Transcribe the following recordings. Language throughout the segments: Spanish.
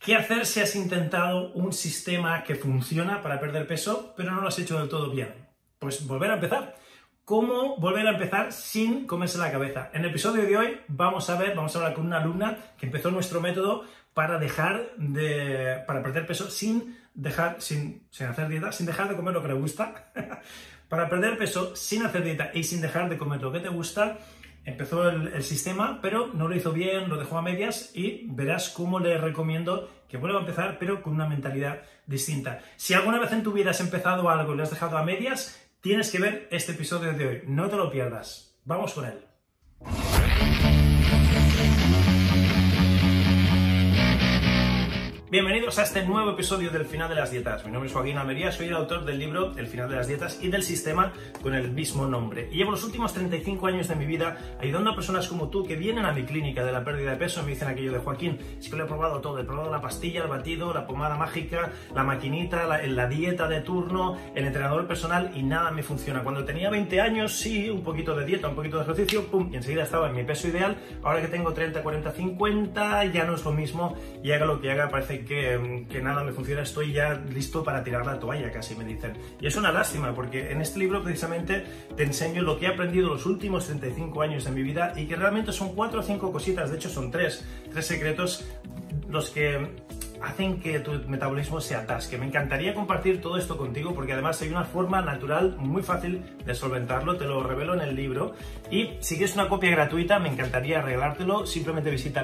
¿Qué hacer si has intentado un sistema que funciona para perder peso, pero no lo has hecho del todo bien? Pues volver a empezar. ¿Cómo volver a empezar sin comerse la cabeza? En el episodio de hoy vamos a hablar con una alumna que empezó nuestro método para perder peso sin hacer dieta, sin dejar de comer lo que le gusta. Para perder peso sin hacer dieta y sin dejar de comer lo que te gusta. Empezó el sistema, pero no lo hizo bien, lo dejó a medias y verás cómo le recomiendo que vuelva a empezar, pero con una mentalidad distinta. Si alguna vez en tu vida has empezado algo y lo has dejado a medias, tienes que ver este episodio de hoy. No te lo pierdas. Vamos con él. Bienvenidos a este nuevo episodio del Final de las Dietas. Mi nombre es Joaquín Almería, soy el autor del libro El Final de las Dietas y del sistema con el mismo nombre. Y llevo los últimos 35 años de mi vida ayudando a personas como tú que vienen a mi clínica de la pérdida de peso y me dicen aquello de Joaquín, es que lo he probado todo, he probado la pastilla, el batido, la pomada mágica, la maquinita, la dieta de turno, el entrenador personal y nada me funciona. Cuando tenía 20 años, sí, un poquito de dieta, un poquito de ejercicio, pum, y enseguida estaba en mi peso ideal. Ahora que tengo 30, 40, 50, ya no es lo mismo y haga lo que haga, parece que nada me funciona, estoy ya listo para tirar la toalla, casi me dicen. Y es una lástima, porque en este libro precisamente te enseño lo que he aprendido los últimos 35 años de mi vida y que realmente son 4 o 5 cositas, de hecho son tres secretos los que hacen que tu metabolismo se atasque. Me encantaría compartir todo esto contigo porque además hay una forma natural muy fácil de solventarlo, te lo revelo en el libro. Y si quieres una copia gratuita, me encantaría regalártelo. Simplemente visita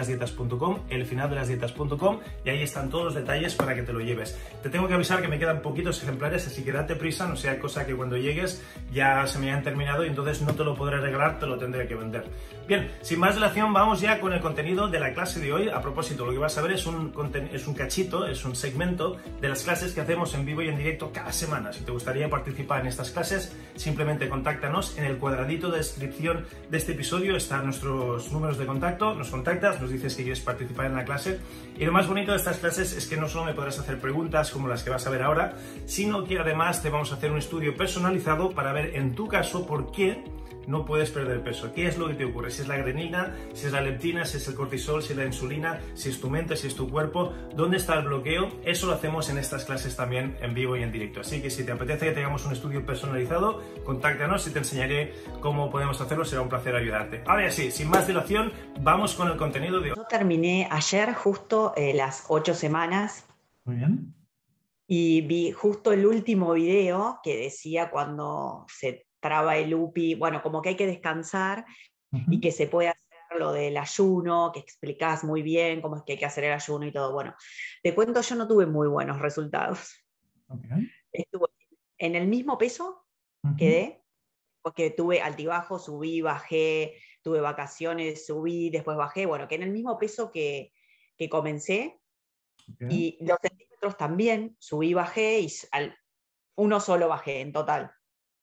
elfinaldelasdietas.com y ahí están todos los detalles para que te lo lleves. Te tengo que avisar que me quedan poquitos ejemplares, así que date prisa, no sea cosa que cuando llegues ya se me hayan terminado y entonces no te lo podré regalar, te lo tendré que vender. Bien, sin más dilación, vamos ya con el contenido de la clase de hoy. A propósito, lo que vas a ver es un cachito, es un segmento de las clases que hacemos en vivo y en directo cada semana. Si te gustaría participar en estas clases, simplemente contáctanos. En el cuadradito de descripción de este episodio están nuestros números de contacto, nos contactas, nos dices que quieres participar en la clase. Y lo más bonito de estas clases es que no solo me podrás hacer preguntas como las que vas a ver ahora, sino que además te vamos a hacer un estudio personalizado para ver en tu caso por qué no puedes perder peso. ¿Qué es lo que te ocurre? Si es la grelina, si es la leptina, si es el cortisol, si es la insulina, si es tu mente, si es tu cuerpo, ¿dónde está el bloqueo? Eso lo hacemos en estas clases también en vivo y en directo. Así que si te apetece que tengamos un estudio personalizado, contáctanos y te enseñaré cómo podemos hacerlo. Será un placer ayudarte. Ahora sí, sin más dilación, vamos con el contenido de hoy. Yo terminé ayer justo las 8 semanas. Muy bien. Y vi justo el último video que decía cuando se traba el UPI, bueno, como que hay que descansar y que se puede hacer lo del ayuno, que explicás muy bien cómo es que hay que hacer el ayuno y todo. Bueno, te cuento, yo no tuve muy buenos resultados. Estuve en el mismo peso, quedé, porque tuve altibajos, subí, bajé, tuve vacaciones, subí, después bajé, bueno, que en el mismo peso que comencé, y los centímetros también, subí, bajé, y uno solo bajé en total.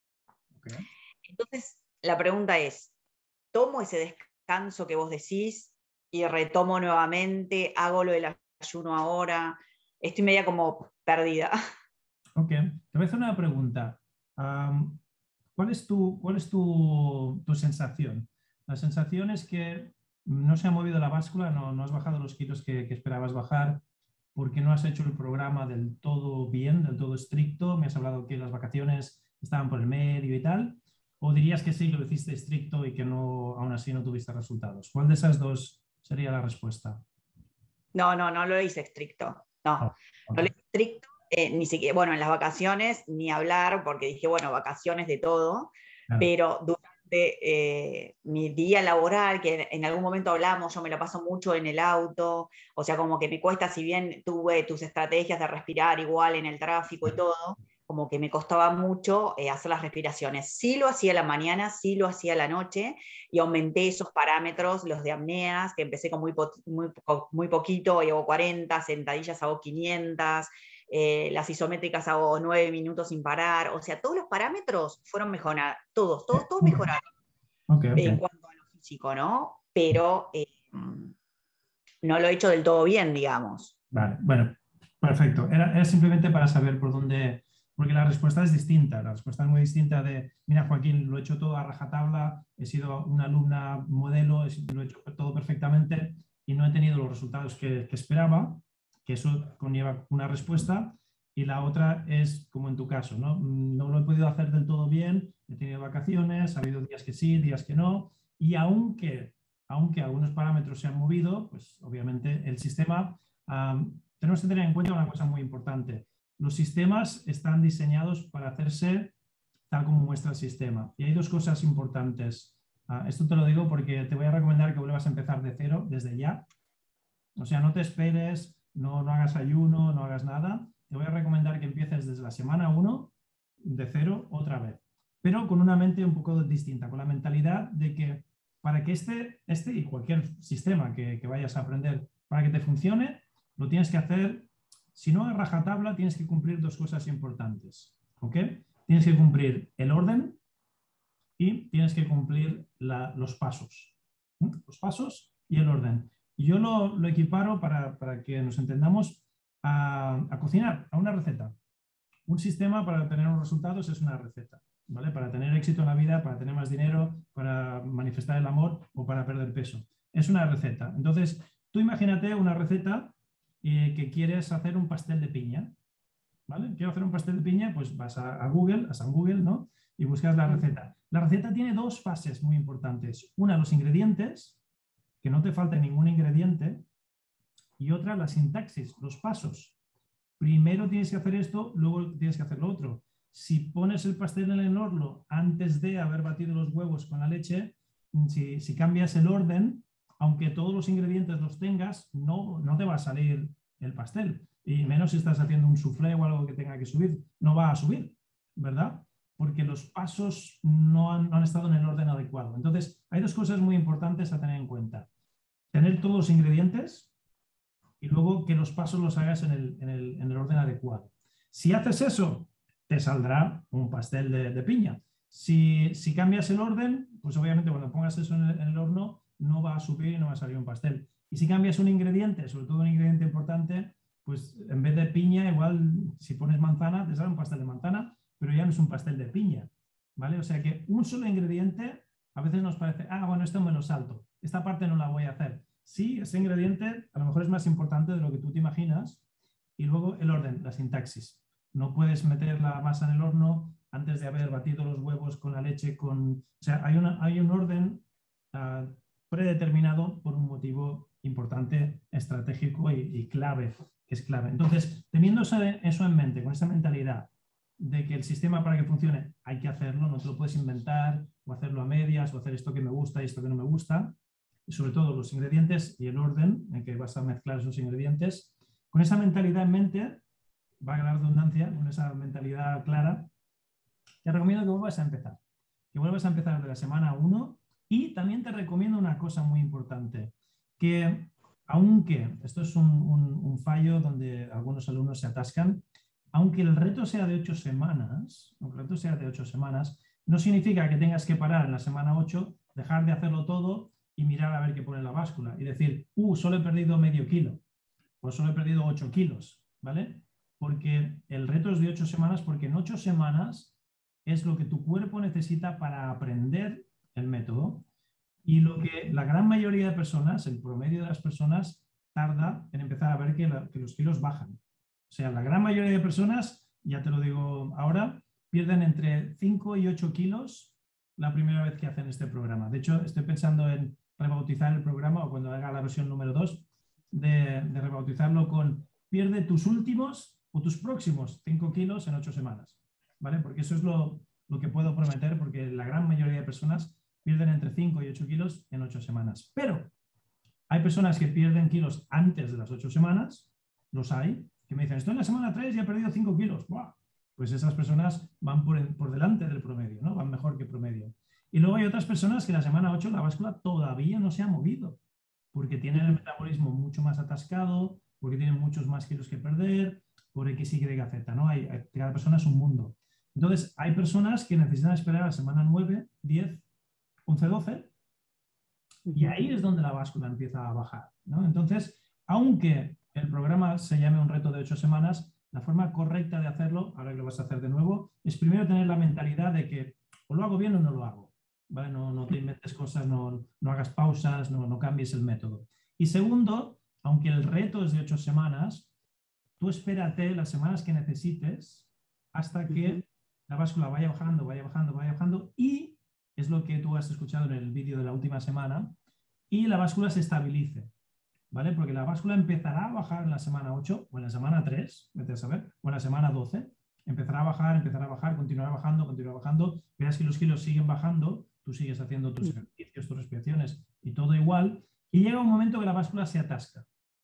Entonces, la pregunta es, ¿tomo ese descanso que vos decís y retomo nuevamente? ¿Hago lo del ayuno ahora? Estoy media como perdida. Ok, te voy a hacer una pregunta. ¿Cuál es tu sensación? La sensación es que no se ha movido la báscula, no has bajado los kilos que esperabas bajar, porque no has hecho el programa del todo bien, del todo estricto. Me has hablado que las vacaciones estaban por el medio y tal. ¿O dirías que sí, que lo hiciste estricto y que no, aún así no tuviste resultados? ¿Cuál de esas dos sería la respuesta? No lo hice estricto. No lo hice estricto. Ni siquiera, bueno, en las vacaciones ni hablar, porque dije, bueno, vacaciones de todo, claro. Pero durante mi día laboral, que en algún momento hablamos, yo me lo paso mucho en el auto, o sea, como que me cuesta, si bien tuve tus estrategias de respirar igual en el tráfico y todo, como que me costaba mucho hacer las respiraciones. Sí lo hacía a la mañana, sí lo hacía a la noche, y aumenté esos parámetros, los de apneas, que empecé con muy poquito, y hago 40, sentadillas hago 500, las isométricas hago 9 minutos sin parar, o sea, todos los parámetros fueron mejorados, todos mejoraron. En cuanto a lo físico, ¿no? Pero no lo he hecho del todo bien, digamos. Vale, bueno, perfecto. Era simplemente para saber por dónde, porque la respuesta es distinta, la respuesta es muy distinta de, mira Joaquín, lo he hecho todo a rajatabla, he sido una alumna modelo, lo he hecho todo perfectamente y no he tenido los resultados que esperaba. que eso conlleva una respuesta, y la otra es como en tu caso, ¿no? No lo he podido hacer del todo bien, he tenido vacaciones, ha habido días que sí, días que no, y aunque algunos parámetros se han movido, pues obviamente el sistema, tenemos que tener en cuenta una cosa muy importante. Los sistemas están diseñados para hacerse tal como muestra el sistema. Y hay dos cosas importantes. Esto te lo digo porque te voy a recomendar que vuelvas a empezar de cero, desde ya. O sea, no te esperes, no hagas ayuno, no hagas nada. Te voy a recomendar que empieces desde la semana 1, de cero, otra vez. Pero con una mente un poco distinta, con la mentalidad de que para que este y cualquier sistema que vayas a aprender, para que te funcione, lo tienes que hacer, si no a rajatabla, tienes que cumplir dos cosas importantes. ¿Ok? Tienes que cumplir el orden y tienes que cumplir los pasos. Los pasos y el orden. Y yo lo equiparo para que nos entendamos a cocinar, a una receta. Un sistema para obtener unos resultados es una receta, ¿vale? Para tener éxito en la vida, para tener más dinero, para manifestar el amor o para perder peso. Es una receta. Entonces, tú imagínate una receta que quieres hacer un pastel de piña. ¿Vale? Quiero hacer un pastel de piña, pues vas a Google, a San Google, ¿no? Y buscas la receta. La receta tiene dos fases muy importantes. Una, los ingredientes, que no te falte ningún ingrediente, y otra, la sintaxis, los pasos. Primero tienes que hacer esto, luego tienes que hacer lo otro. Si pones el pastel en el horno antes de haber batido los huevos con la leche, si cambias el orden, aunque todos los ingredientes los tengas, no te va a salir el pastel. Y menos si estás haciendo un soufflé o algo que tenga que subir, no va a subir, ¿verdad? Porque los pasos no han estado en el orden adecuado. Entonces, hay dos cosas muy importantes a tener en cuenta. Tener todos los ingredientes y luego que los pasos los hagas en el orden adecuado. Si haces eso, te saldrá un pastel de piña. Si cambias el orden, pues obviamente cuando pongas eso en el horno, no va a subir y no va a salir un pastel. Y si cambias un ingrediente, sobre todo un ingrediente importante, pues en vez de piña, igual si pones manzana, te sale un pastel de manzana, pero ya no es un pastel de piña, ¿vale? O sea que un solo ingrediente a veces nos parece, bueno, esto me lo salto, esta parte no la voy a hacer. Sí, ese ingrediente a lo mejor es más importante de lo que tú te imaginas. Y luego el orden, la sintaxis. No puedes meter la masa en el horno antes de haber batido los huevos con la leche. O sea, hay un orden predeterminado por un motivo importante, estratégico y clave, que es clave. Entonces, teniendo eso en mente, con esa mentalidad de que el sistema para que funcione hay que hacerlo, no te lo puedes inventar o hacerlo a medias o hacer esto que me gusta y esto que no me gusta, y sobre todo los ingredientes y el orden en que vas a mezclar esos ingredientes. Con esa mentalidad en mente, va a la redundancia, con esa mentalidad clara, te recomiendo que vuelvas a empezar. Que vuelvas a empezar de la semana 1 y también te recomiendo una cosa muy importante, que aunque esto es un fallo donde algunos alumnos se atascan, aunque el reto sea de 8 semanas, no significa que tengas que parar en la semana 8, dejar de hacerlo todo y mirar a ver qué pone la báscula y decir, solo he perdido medio kilo o solo he perdido 8 kilos, ¿vale? Porque el reto es de 8 semanas, porque en 8 semanas es lo que tu cuerpo necesita para aprender el método y lo que la gran mayoría de personas, el promedio de las personas, tarda en empezar a ver que los kilos bajan. O sea, la gran mayoría de personas, ya te lo digo ahora, pierden entre 5 y 8 kilos la primera vez que hacen este programa. De hecho, estoy pensando en rebautizar el programa o cuando haga la versión número 2, de rebautizarlo con pierde tus últimos o tus próximos 5 kilos en 8 semanas. ¿Vale? Porque eso es lo que puedo prometer, porque la gran mayoría de personas pierden entre 5 y 8 kilos en 8 semanas. Pero hay personas que pierden kilos antes de las 8 semanas, los hay, que me dicen, estoy en la semana 3 y he perdido 5 kilos. ¡Buah! Pues esas personas van por delante del promedio, ¿no? Van mejor que promedio. Y luego hay otras personas que en la semana 8 la báscula todavía no se ha movido, porque tienen el metabolismo mucho más atascado, porque tienen muchos más kilos que perder, por X, Y, Z, ¿no? Cada persona es un mundo. Entonces, hay personas que necesitan esperar a la semana 9, 10, 11, 12, y ahí es donde la báscula empieza a bajar, ¿no? Entonces, aunque el programa se llame un reto de 8 semanas, la forma correcta de hacerlo, ahora que lo vas a hacer de nuevo, es primero tener la mentalidad de que o lo hago bien o no lo hago, ¿vale? No te inventes cosas, no hagas pausas, no cambies el método. Y segundo, aunque el reto es de 8 semanas, tú espérate las semanas que necesites hasta que la báscula vaya bajando, vaya bajando, vaya bajando, y es lo que tú has escuchado en el vídeo de la última semana, y la báscula se estabilice, ¿vale? Porque la báscula empezará a bajar en la semana 8 o en la semana 3, vete a saber, o en la semana 12, empezará a bajar, continuará bajando, verás que los kilos siguen bajando, tú sigues haciendo tus ejercicios, tus respiraciones y todo igual, y llega un momento que la báscula se atasca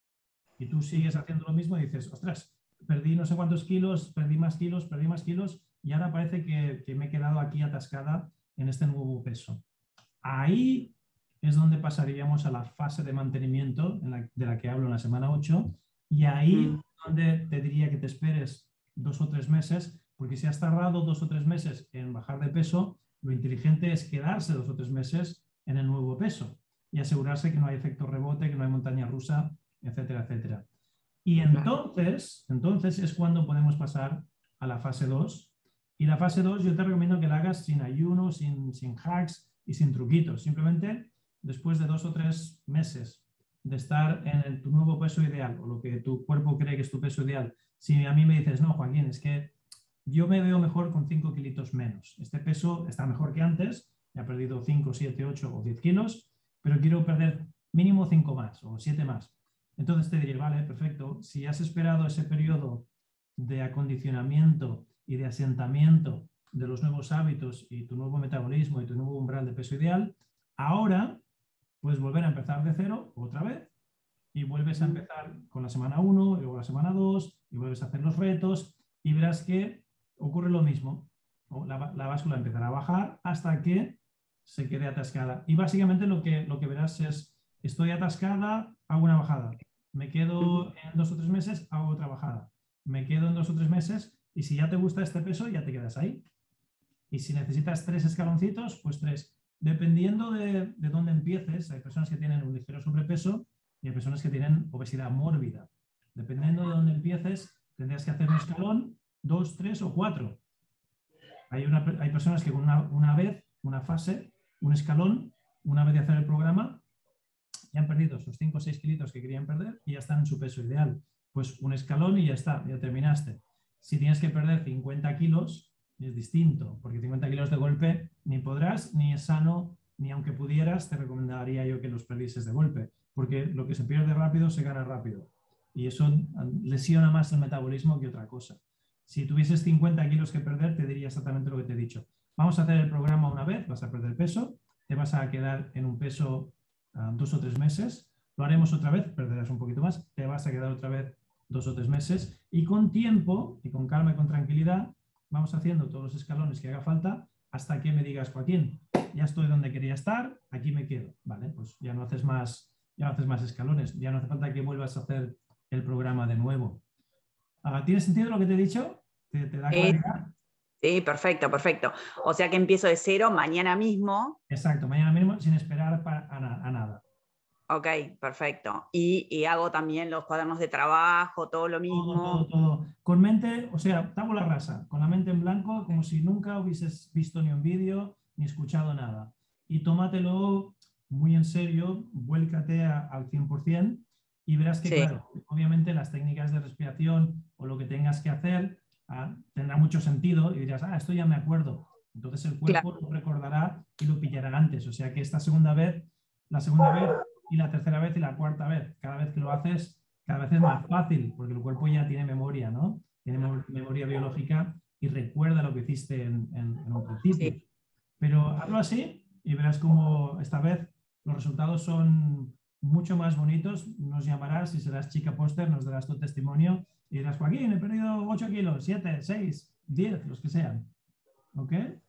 y tú sigues haciendo lo mismo y dices, ostras, perdí no sé cuántos kilos, perdí más kilos y ahora parece que me he quedado aquí atascada en este nuevo peso. Ahí es donde pasaríamos a la fase de mantenimiento de la que hablo en la semana 8, y ahí donde te diría que te esperes 2 o 3 meses, porque si has tardado 2 o 3 meses en bajar de peso, lo inteligente es quedarse 2 o 3 meses en el nuevo peso y asegurarse que no hay efecto rebote, que no hay montaña rusa, etcétera, etcétera. Y entonces es cuando podemos pasar a la fase 2. Y la fase 2 yo te recomiendo que la hagas sin ayuno, sin hacks y sin truquitos. Simplemente después de 2 o 3 meses de estar en tu nuevo peso ideal, o lo que tu cuerpo cree que es tu peso ideal. Si a mí me dices, no, Joaquín, es que yo me veo mejor con 5 kilitos menos. Este peso está mejor que antes, he perdido 5, 7, 8 o 10 kilos, pero quiero perder mínimo 5 más o 7 más. Entonces te diré, vale, perfecto, si has esperado ese periodo de acondicionamiento y de asentamiento de los nuevos hábitos y tu nuevo metabolismo y tu nuevo umbral de peso ideal, ahora puedes volver a empezar de cero otra vez y vuelves a empezar con la semana 1, luego la semana 2 y vuelves a hacer los retos y verás que ocurre lo mismo. La báscula empezará a bajar hasta que se quede atascada. Y básicamente lo que verás es, estoy atascada, hago una bajada. Me quedo en 2 o 3 meses, hago otra bajada. Me quedo en 2 o 3 meses y si ya te gusta este peso, ya te quedas ahí. Y si necesitas 3 escaloncitos, pues 3. Dependiendo de dónde empieces, hay personas que tienen un ligero sobrepeso y hay personas que tienen obesidad mórbida. Dependiendo de dónde empieces, tendrías que hacer un escalón, 2, 3 o 4. Hay personas que con una vez, una fase, un escalón, una vez de hacer el programa, ya han perdido esos 5 o 6 kilitos que querían perder y ya están en su peso ideal. Pues un escalón y ya está, ya terminaste. Si tienes que perder 50 kilos, es distinto, porque 50 kilos de golpe ni podrás, ni es sano, ni aunque pudieras, te recomendaría yo que los perdieses de golpe, porque lo que se pierde rápido se gana rápido. Y eso lesiona más el metabolismo que otra cosa. Si tuvieses 50 kilos que perder, te diría exactamente lo que te he dicho. Vamos a hacer el programa una vez, vas a perder peso, te vas a quedar en un peso 2 o 3 meses, lo haremos otra vez, perderás un poquito más, te vas a quedar otra vez 2 o 3 meses y con tiempo y con calma y con tranquilidad vamos haciendo todos los escalones que haga falta hasta que me digas, Joaquín, ya estoy donde quería estar, aquí me quedo. Vale, pues ya no haces más escalones, ya no hace falta que vuelvas a hacer el programa de nuevo. ¿Tiene sentido lo que te he dicho? ¿Te da claridad? Sí, perfecto, perfecto. O sea que empiezo de cero mañana mismo. Exacto, mañana mismo sin esperar a nada. Ok, perfecto. Y hago también los cuadernos de trabajo, todo lo mismo. Todo. Con mente, o sea, tabula rasa, con la mente en blanco, como si nunca hubieses visto ni un vídeo ni escuchado nada. Y tómatelo muy en serio, vuélcate al 100% y verás que, claro, obviamente las técnicas de respiración o lo que tengas que hacer tendrá mucho sentido y dirás, esto ya me acuerdo. Entonces el cuerpo lo recordará y lo pillará antes. O sea que esta segunda vez, la segunda vez y la tercera vez y la cuarta vez, cada vez que lo haces, cada vez es más fácil, porque el cuerpo ya tiene memoria, ¿no? Tiene memoria biológica y recuerda lo que hiciste en un principio. Sí. Pero hazlo así y verás cómo esta vez los resultados son mucho más bonitos. Nos llamarás, si serás chica póster, nos darás tu testimonio y dirás, Joaquín, he perdido 8 kilos, 7, 6, 10, los que sean. ¿Ok?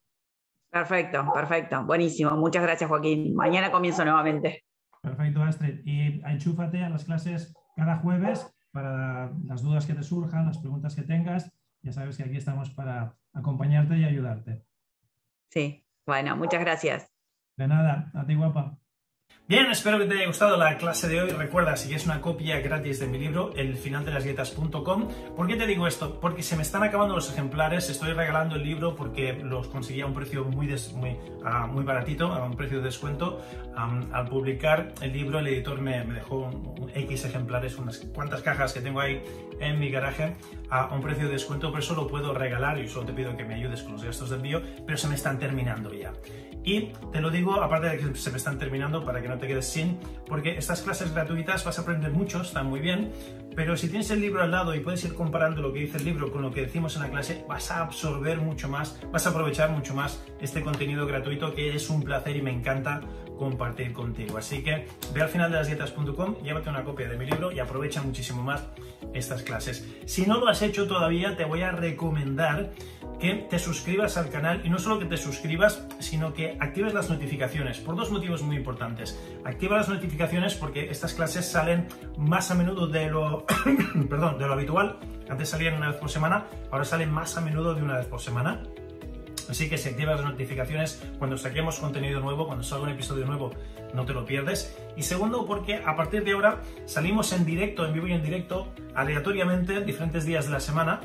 Perfecto, perfecto. Buenísimo. Muchas gracias, Joaquín. Mañana comienzo nuevamente. Perfecto, Astrid. Y enchúfate a las clases cada jueves para las dudas que te surjan, las preguntas que tengas. Ya sabes que aquí estamos para acompañarte y ayudarte. Sí, bueno, muchas gracias. De nada, a ti, guapa. Bien, espero que te haya gustado la clase de hoy. Recuerda, si quieres una copia gratis de mi libro, elfinaldelasdietas.com. ¿Por qué te digo esto? Porque se me están acabando los ejemplares. Estoy regalando el libro porque los conseguí a un precio muy baratito, a un precio de descuento. Al publicar el libro, el editor me dejó un X ejemplares, unas cuantas cajas que tengo ahí en mi garaje, a un precio de descuento. Por eso lo puedo regalar y solo te pido que me ayudes con los gastos de envío, pero se me están terminando ya. Y te lo digo, aparte de que se me están terminando, para que no te quedes sin, porque estas clases gratuitas vas a aprender mucho, están muy bien, pero si tienes el libro al lado y puedes ir comparando lo que dice el libro con lo que decimos en la clase, vas a absorber mucho más, vas a aprovechar mucho más este contenido gratuito, que es un placer y me encanta compartir contigo. Así que ve al finaldelasdietas.com, llévate una copia de mi libro y aprovecha muchísimo más estas clases. Si no lo has hecho todavía, te voy a recomendar que te suscribas al canal, y no solo que te suscribas, sino que actives las notificaciones, por dos motivos muy importantes. Activa las notificaciones porque estas clases salen más a menudo de lo perdón, de lo habitual. Antes salían una vez por semana, ahora salen más a menudo de una vez por semana. Así que si activas las notificaciones, cuando saquemos contenido nuevo, cuando salga un episodio nuevo, no te lo pierdes. Y segundo, porque a partir de ahora salimos en directo, en vivo y en directo, aleatoriamente, diferentes días de la semana.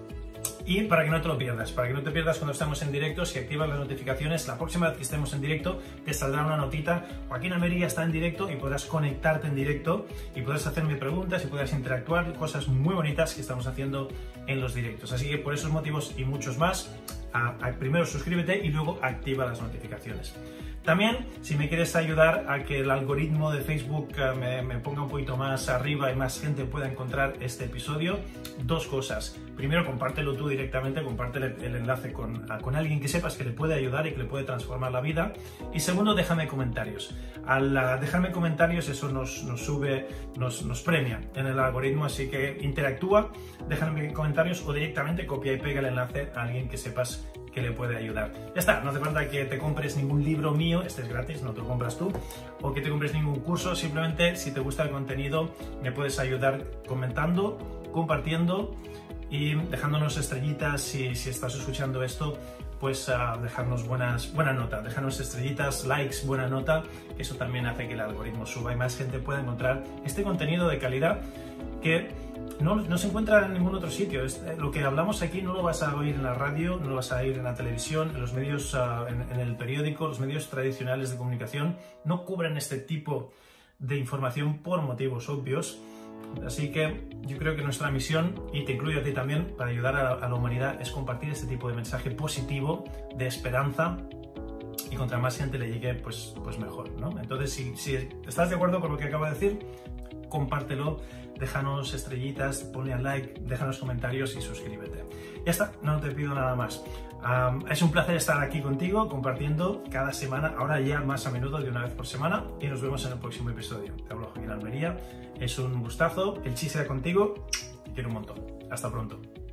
Y para que no te lo pierdas, para que no te pierdas cuando estamos en directo, si activas las notificaciones, la próxima vez que estemos en directo te saldrá una notita: Joaquín Almería está en directo, y podrás conectarte en directo y podrás hacerme preguntas y podrás interactuar, cosas muy bonitas que estamos haciendo en los directos. Así que por esos motivos y muchos más, primero suscríbete y luego activa las notificaciones. También, si me quieres ayudar a que el algoritmo de Facebook me ponga un poquito más arriba y más gente pueda encontrar este episodio, dos cosas. Primero, compártelo tú directamente, comparte el enlace con alguien que sepas que le puede ayudar y que le puede transformar la vida. Y segundo, déjame comentarios. Al dejarme comentarios, eso nos premia en el algoritmo, así que interactúa, déjame comentarios o directamente copia y pega el enlace a alguien que sepas que le puede ayudar. Ya está, no hace falta que te compres ningún libro mío, este es gratis, no te lo compras tú, o que te compres ningún curso. Simplemente, si te gusta el contenido, me puedes ayudar comentando, compartiendo y dejándonos estrellitas. Si estás escuchando esto, pues dejarnos buena nota, dejarnos estrellitas, likes, buena nota, que eso también hace que el algoritmo suba y más gente pueda encontrar este contenido de calidad que no se encuentra en ningún otro sitio. Lo que hablamos aquí no lo vas a oír en la radio, no lo vas a oír en la televisión, en los medios, en el periódico. Los medios tradicionales de comunicación no cubren este tipo de información por motivos obvios. Así que yo creo que nuestra misión, y te incluyo a ti también, para ayudar a la humanidad, es compartir este tipo de mensaje positivo, de esperanza, y contra más gente le llegue, pues mejor, ¿no? Entonces, si estás de acuerdo con lo que acabo de decir, compártelo, déjanos estrellitas, ponle al like, déjanos comentarios y suscríbete. Ya está, no te pido nada más. Es un placer estar aquí contigo, compartiendo cada semana, ahora ya más a menudo, de una vez por semana, y nos vemos en el próximo episodio. Te hablo Joaquín Almería, es un gustazo, el chiste era contigo, te quiero un montón. Hasta pronto.